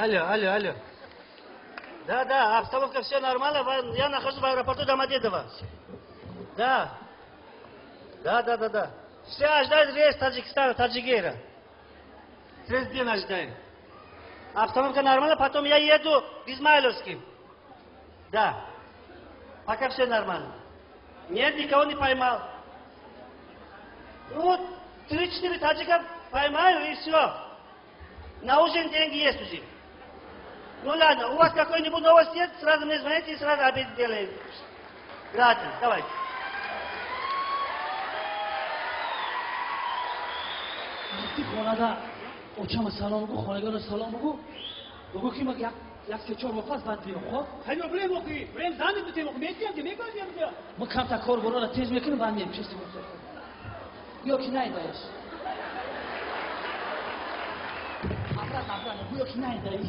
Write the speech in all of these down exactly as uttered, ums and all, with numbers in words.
Алло, алло, алло. Да, да, обстановка все нормально. Я нахожусь в аэропорту Домодедово. Да. Да, да, да, да. Все ожидают рейс Таджикистана, Таджигейра. Через день ожидаем. Обстановка нормальная, потом я еду в Измайловский. Да. Пока все нормально. Нет, никого не поймал. Ну, три-четыре таджика поймаю и все. На ужин деньги есть уже. Ну ладно, у вас какой-нибудь новость есть, сразу мне звоните и сразу обед делаем. Gratis, давайте. رفتی خانه دا اوچم سلام بگو خانگان سلام بگو بگو که ما یک یک سه چهار مفصل بعد بیام خب هیو بریم وقتی بریم زنی بتیم وقتی میتیم که میگم بیا ما کم تا کار برو را تیز میکنیم بعد میام چیزی گفت یا کی نه دایش افراد افراد بگو کی نه دایش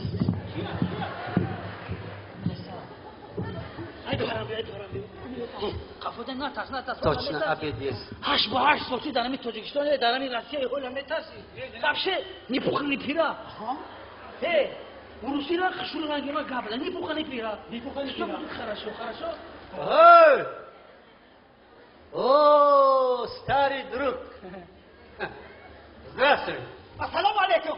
haydi harambi haydi harambi kafadan ne tas ne tas Точно, обед есть. Haş bu haş soçu darami Tojikistan darami Rusya öyle metasi kapşe ni pukhni pira ha he Rusya khshulga gima gabla ni pukhni pira ni pukhni pira хорошо хорошо Ой! О, старый друг. Здравствуй. Ассаламу алейкум.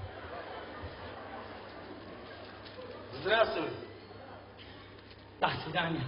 Здравствуй. До свидания.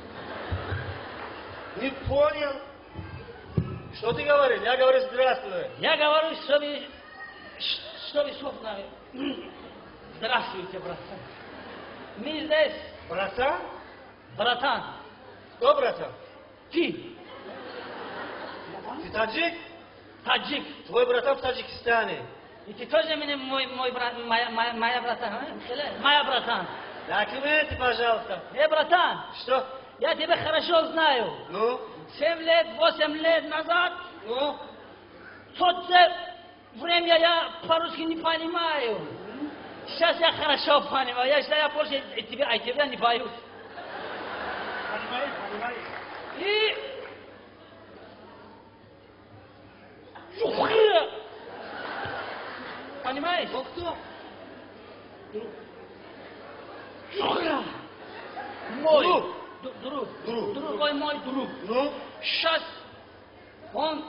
Не понял. Что ты говоришь? Я говорю здравствуй. Я говорю, что вы, что вы собственно, здравствуйте, братан. Мы здесь, Братан? братан. Кто братан? Ты, Ты таджик? таджик. Твой братан в Таджикистане. И ты тоже меня, мой, мой брат, моя, моя, моя братан, а? Моя братан. Документы, пожалуйста. Э, братан, Что? я тебя хорошо знаю. Ну? Семь лет, восемь лет назад, Ну? тот время я по-русски не понимаю. Сейчас я хорошо понимаю. Я считаю, я больше и тебя, а тебя не боюсь. Понимаешь, понимаешь. И... Шухра! Понимаешь? Ну кто? Шухра! Мой Друг. ду- друг. Друг. Другой мой друг. Ну? Сейчас он...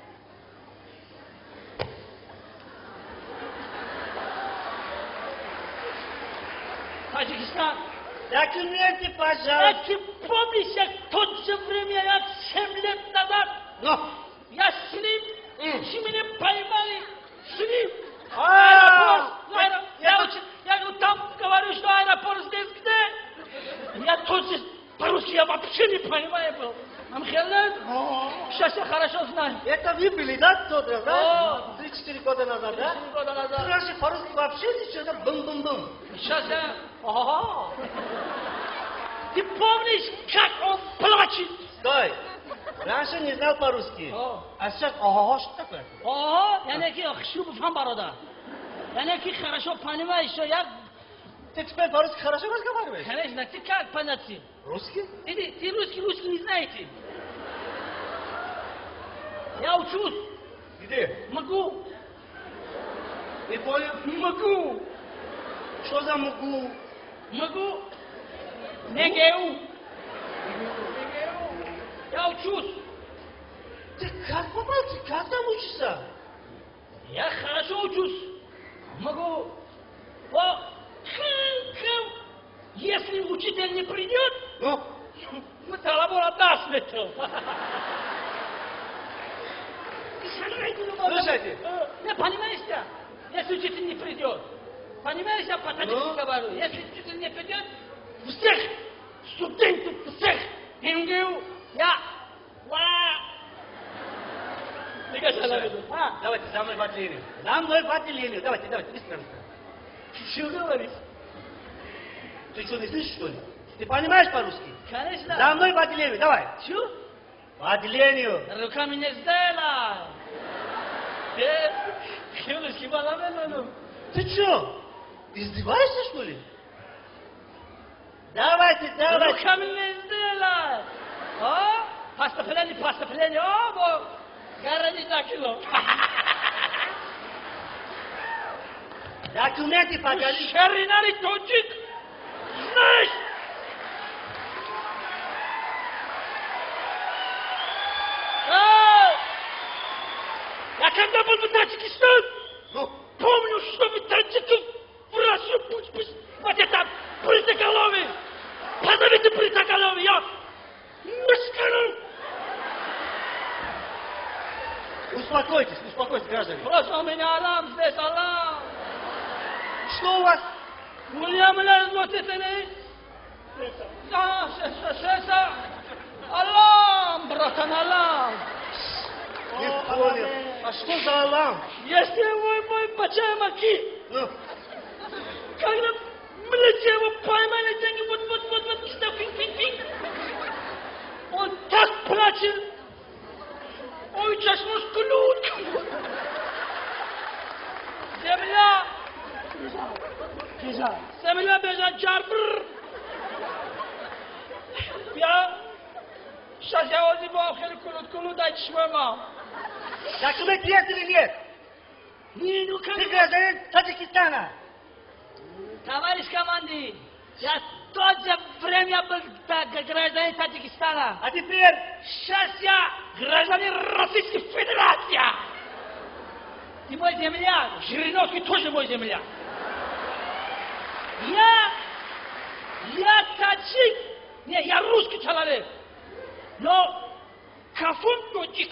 Таджикистан. Документы, А пожалуйста. ты помнишь, как в то же время, как семь лет назад, Ну? я с ним, М. с меня поймали, с ним. А, Аэропорт, аэро- Я это- очень, я говорю, там говорю, что аэропорт здесь где? Я тоже по-русски я вообще не понимаю был. Амхелет, сейчас я хорошо знаю. Это вы были, да, тот раз, да? О. Три-четыре года назад, да? Четыре года назад. Раньше по-русски вообще ничего, да? Бум-бум-бум. Сейчас я... Ага. Ты помнишь, как он плачет? Стой. Раньше не знал по-русски. О. А сейчас, ого, что такое? Ага, я не хочу вам борода. Я не хорошо понимаю, что я... Ты теперь по-русски хорошо разговариваешь? Конечно, ты как понять? Русский? Ты, ты русский, русский не знаете. Я учусь. Где? Могу. Не понял? Не могу. Что за могу? Могу. Не геу. Я учусь. Ты как попал? Ты как там учишься? Я хорошо учусь. Могу. О, хм, хм. Если учитель не придет, Ну? мы талабора даст это. Слушайте. Не понимаешь, да? Если учитель не придет. Понимаешь, я по-таджикски Ну? говорю. Если учитель не придет, всех студентов, всех МГУ, я, ва. А, Давайте за мной в отделение. За мной в отделение. Давайте, давайте, быстро. что говоришь? Ты что, не слышишь, что ли? Ты понимаешь по-русски? Конечно. За мной в отделение, давай. Что? В отделению. Руками не сделай. Э, Хилушки, балабелану. Ты что, издеваешься, что ли? Давайте, давайте. Руками не сделай. А? Поступление, поступление. О, бог. Городи за кило. Документы покажи. Шеринали тоджик. Знаешь? А! Я когда был в Таджикистане, Ну, помню, что вы таджиков в Россию пусть пусть. Вот это бритоголовый. Позовите бритоголовый, я мышкану. успокойтесь, успокойтесь, граждане. Просто у меня алам здесь, алам. Что у вас? У меня, бля, вот это не... Да, сейчас, сейчас, алам, братан, алам. Не понял. А что за алам? Если мой, мой бачай маки, Ну, когда мы его поймали, деньги, вот, вот, вот, вот, что, финг-финг-финг. Он так плачет. Ой, чашмуш клют. Земля. Земля бежать, джарбр. Я... Сейчас я вот его охер клют, клют, дай чмема. документ есть или нет? Не, ну как... Ты гражданин Таджикистана. Товарищ командир, я в то же время был гражданин Таджикистана. А теперь Сейчас я гражданин Российской Федерации. Ты мой земляк, Жириновский тоже мой земляк. Я, я таджик, не, я русский человек, но кафун тоджик.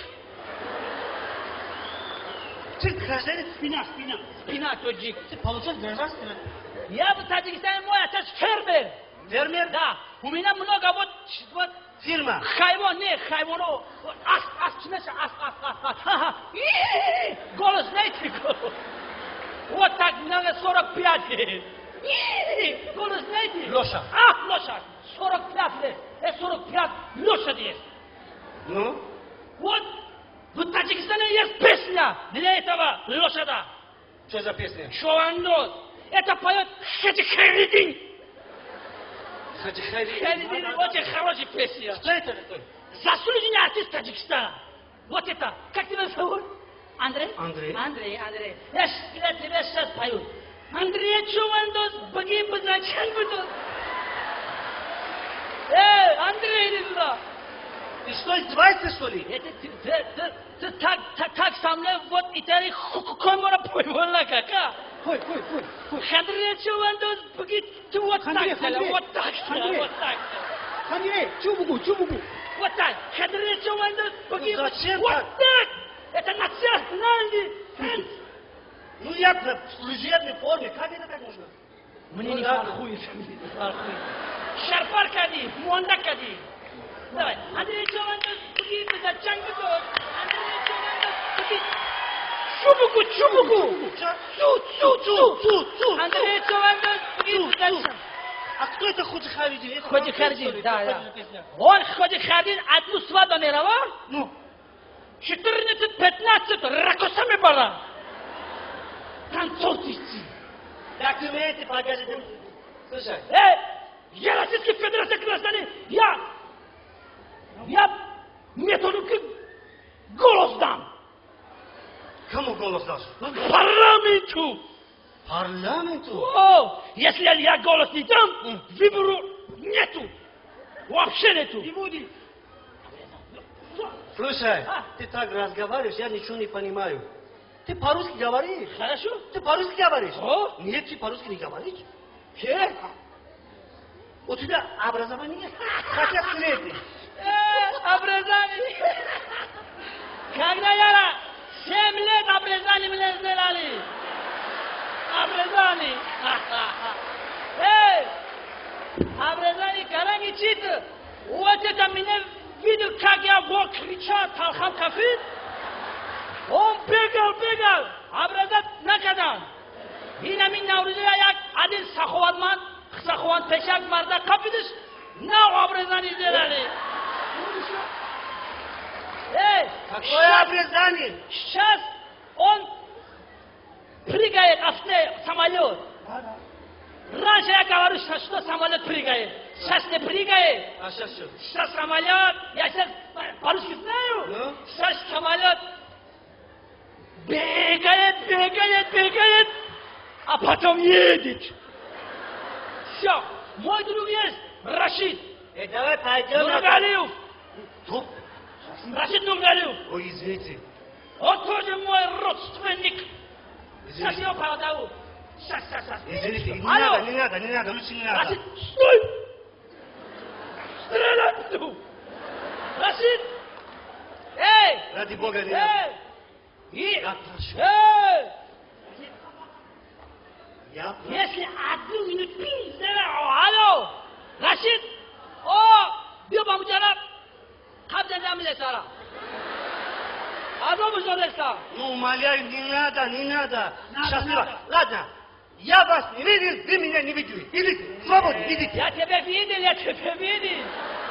ты гражданин Спина, спина. Спина тоджик. ты получил гражданство. Я в Таджикистане, мой отец фермер. Фермер? Да, у меня много вот, вот Фирма. хайван, не хайвану, вот ас, ас, чмеша, ас, ас, ас, ас, ха-ха, И-и-и, голос знаете, голос? Вот так, надо сорок пять. И-и-и, голос знаете? Лошадь. А, лошадь, сорок пять лет, это сорок пять лошади есть. Ну? Вот, в Таджикистане есть песня для этого лошада. Что за песня? Шовандоз. Это поет Хаджи Хайриддин. Хаджи Хайриддин. Хайриддин очень хорошая песня. Что это такое? Заслуженный артист Таджикистана. Вот это. Как тебя зовут? Андрей? Андрей. Андрей, Андрей. Я ж- для тебя сейчас пою. Андрей Шовандоз, быги бы зачем бы тут? Эй, Андрей, иди сюда. Ты что, издеваешься, что ли? Это ты, ты, ты, ты так, так, так со мной вот и ты хукумора поймала кака. Ой, ой, ой, ой. Андрей Шовандоз, быги, ты вот Андрей, так, стала, Андрей. вот так, стала, Андрей. вот так. Андрей, чубугу, чубугу. Вот так. Андрей Шовандоз, быги, Ну зачем вот так? так. Это национальный танц. Ну я в служебной форме, как это так можно? Мне Ну не да. фархует. Шарпар кади, муанда кади. Давай. Андрей Шовандоз, быги, ты зачем бы тут? Андрей Шовандоз, быги. Чубуку, чубуку. Цу, цу, цу, цу, цу. Андрей Шовандоз, быги, ты зачем? А кто это Хаджи Хайриддин? Это Хаджи француз, что Хайриддин, ли? да, Какая да. же песня? Он, Хаджи Хайриддин, одну свадьбу мировал, Ну, четырнадцать-пятнадцать ракосами было. Танцовщицы. документы покажи. Слушай, Эй, я Российской Федерации гражданин, я, я методуки голос дам. кому голос дашь? Парламенту. Парламенту? О, если я голос не дам, выбору нету. Вообще нету. Не будет. Слушай, А? ты так разговариваешь, я ничего не понимаю. Ты по-русски говоришь? Хорошо? Ты по-русски говоришь? О. Нет, ты по-русски не говоришь. Э, У тебя образование есть? Хотя средний. э, обрезание. Когда я семь лет обрезание мне сделали. Обрезание. Эй, обрезание каранги чит. Вот это меня видел, как я вот кричал, Талхан Кафир. Он бегал, бегал, обрезать накадан. И на меня уже як один саховатман, саховат пешак марда капидыш, на обрезание сделали. Эй, Какое щас- обрезание? Сейчас он прыгает в самолет. Раньше я говорю, что, что самолет прыгает. Сейчас не прыгает. А сейчас что? Сейчас самолет, я сейчас по-русски знаю. Ну? Сейчас самолет бегает, бегает, бегает. а потом едет. Все, мой друг есть, Рашид. Э, давай пойдем. Нургалиев. Стоп. Рашид Нургалиев. Ой, извините. Он тоже мой родственник. Сейчас Извините. его продаю. Сейчас, сейчас, сейчас. Извините, не Алло. надо, не надо, не надо, лучше не надо. Рашид, стой! Стрелять буду! Рашид! Эй! Ради Бога, не надо. Эй! И... Я прошу. Эй! Я прошу. Если одну минуту пиздера, алло! Рашид! О! Бия бамуджанаб! Кабдан дамле сара! Адо буждореста! Ну, умоляю, не надо, не надо. Надо, Счастливо. надо. Ладно, я вас не видел, вы меня не видели. Идите, свободно, идите. Я тебя видел, я тебя видел!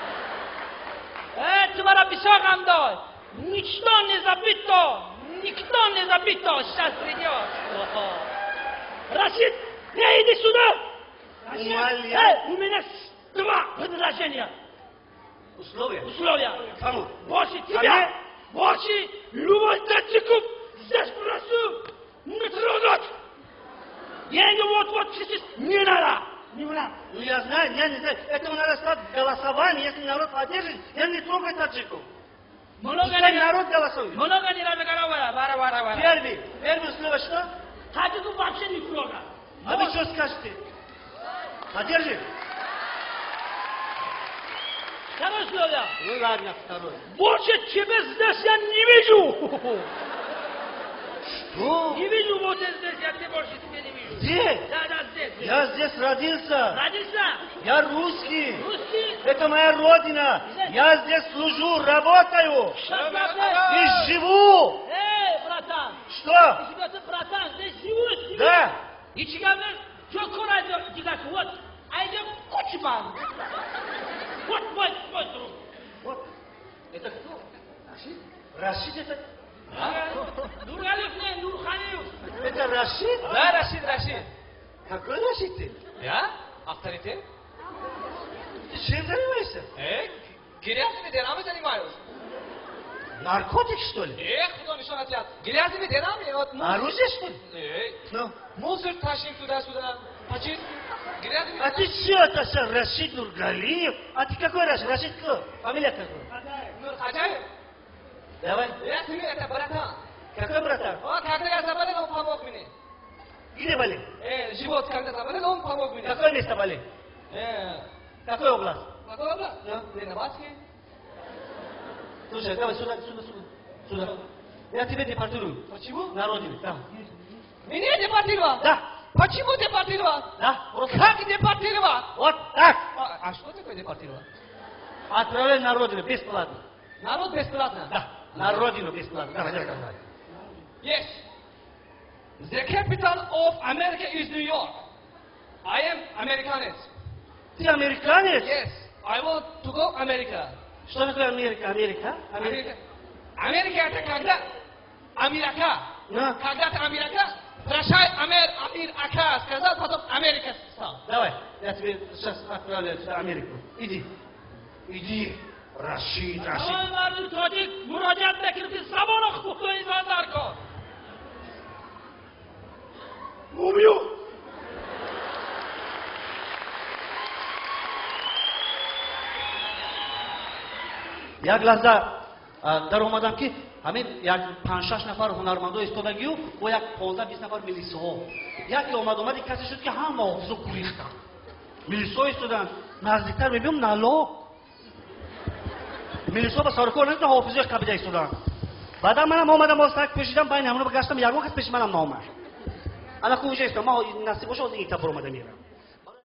Эй, тумара бисагам дай! Ничто не забито! Никто не забито! Сейчас придет! Рашид, не иди сюда! Умоляю. Эй, у меня два предложения! Условия. Условия! Кому? Больше А тебя! мне? Больше любой датчиков! Здесь прошу! Не трогать! Деньги вот-вот сейчас не надо! Не надо! Ну, я знаю, я не знаю. Этому надо стать голосование, если народ поддержит, я не трогаю таджиков. Много Пускай не народ голосует. много не надо говорить! Вара, вара, вара! Первый, первое слово что? Таджиков вообще не трогать! А вы что скажете? Поддержит? Второе условие! Ну ладно, второй. Больше тебя здесь я не вижу! Что? Не вижу вот здесь, я тебя больше тебя не вижу! Здесь? Да, да, здесь! здесь. Я здесь родился. Родился! Я русский. Русский! Это моя родина. Я здесь служу, работаю Шахматы! и живу. Эй, братан! Что? Ты живешь, братан, здесь живешь, живешь! Да. И чигавер, что курайдер, дигак, вот, а идем кучман! Вот мой, мой друг! Вот. Это кто? Рашид? Рашид это? Нургалиев, не, Нурханиев! Это Рашид? Да, Рашид, Рашид. Какой Рашид ты? Я? Авторитет? Ты чем занимаешься? Э, грязными делами занимаюсь. Наркотик, что ли? Э, кто не отлят. Грязными делами, вот мусор. Оружие, что ли? Э, Ну. мусор тащим туда-сюда. Почти. Грязными А ты делами. что это, что, Рашид Нургалиев? А ты какой Рашид? Рашид кто? Фамилия какой? Нур Хаджаев. Давай. Я тебе это братан. Какой братан? Он когда я заболел, он помог мне. Где болит? Э, живот когда заболел, он помог мне. Какое место болит? Э, Какой область? какой область? Да. Леноватский. Слушай, давай сюда, сюда, сюда. Сюда. Я тебе депортирую. Почему? На родину. Там. Меня депортировал? Да. Почему депортировал? Да. Просто. Как депортировал? Вот так. А, а что такое депортировал? Отправляй на родину бесплатно. Народ бесплатно? Да. На родину бесплатно. Давай, давай, давай. Yes. The capital of America is New York. I am Americanist. Ты американец? Yes. I want to go America. Что такое Америка? Америка? Америка. Америка это когда? Америка. Да. Когда ты Америка? Прощай, Амер, Амир, Ака. Сказал, потом Америка стал. Давай, я тебе сейчас отправляю в Америку. Иди. Иди. Рашид, Рашид. Tamam vardı çocuk, müracaat bekirdi, sabır hukuklu insanlar kor. Убью! як лаҳза дар омадам ки ҳамин як панҷ-шаш нафар ҳунармандои истодагию бо як понздаҳ-бист нафар милисоҳо яке омад омади касе шуд ки ҳама оғизу гурехтанд милисоҳо истоданд наздиктар мебинам налог милисоҳо ба сарукор нагуфта ҳофизои қабида истоданд баъдан манам омадам боз сак пӯшидам байни ҳамона гаштам ягон кас пеши манам наомад ана кӯҷа истам ман насиб боша ҳозир ин тафор омада мерам